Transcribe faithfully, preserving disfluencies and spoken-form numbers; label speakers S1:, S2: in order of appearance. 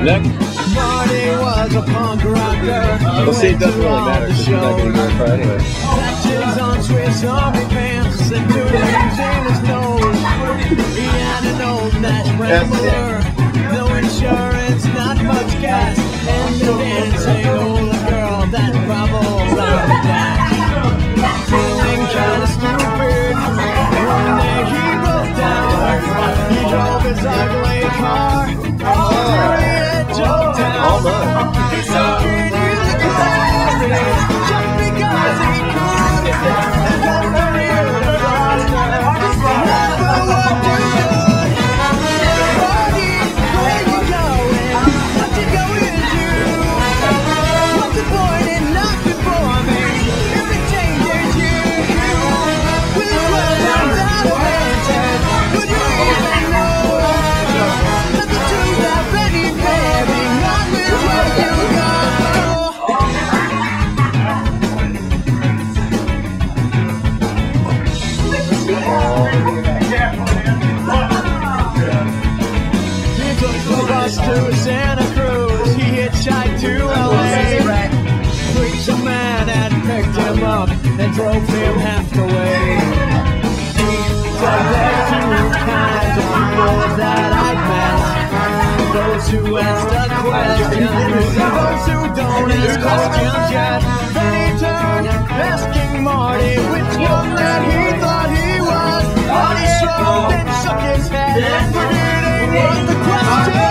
S1: Next.
S2: Marty was a punk rocker.
S1: We'll see, it doesn't really matter because he's not getting very far anyway.
S2: Patches on Swiss Army pants and two rings in his nose. He had an old Nash Rambler. No insurance, not much gas. And the dancing old girl that bubbles on the dash. Feeling kinda stupid. One day he broke down. He drove his ugly car all to the edge of town. He said, "Can you look at this?" Just because he could. And don't worry about it. Never what you could. Party, where you going? What you going to? What's the point in knocking for me? Everything is you. With the world out of answers, would you even know? That the truth already bearing on with where you go. He took the bus to Santa Cruz. He hitchhiked to L A. Preacher man had picked him up and drove him half the way. He said there's two kinds of people that I've met. Those who ask the questions and those who don't ask questions yet. Then he turned, asking Marty which one that he thought he was. Marty shrugged and shook his head, but it ain't what the question